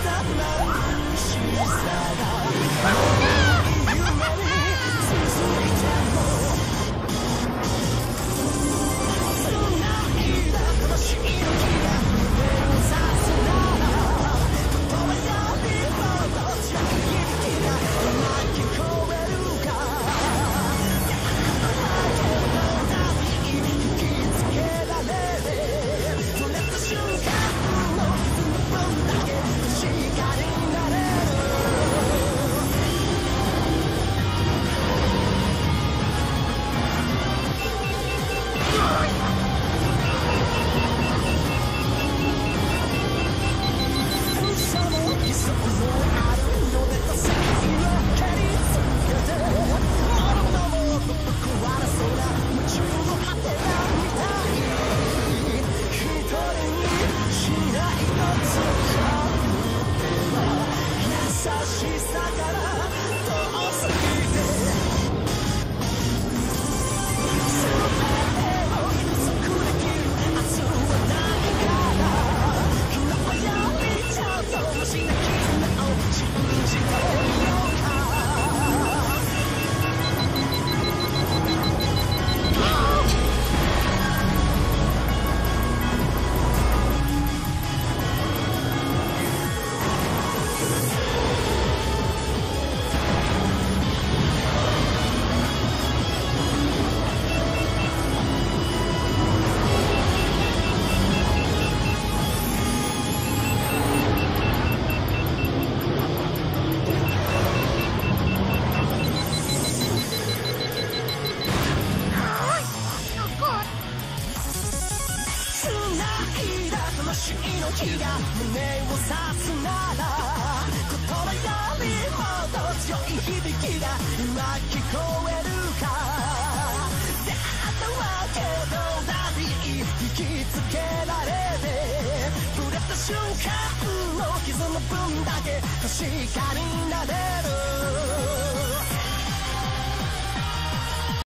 魂の火が胸を刺すなら言葉よりもっと強い響きが今聞こえるか出会ったわけどダディ引きつけられて触れた瞬間の傷の分だけ確かになれる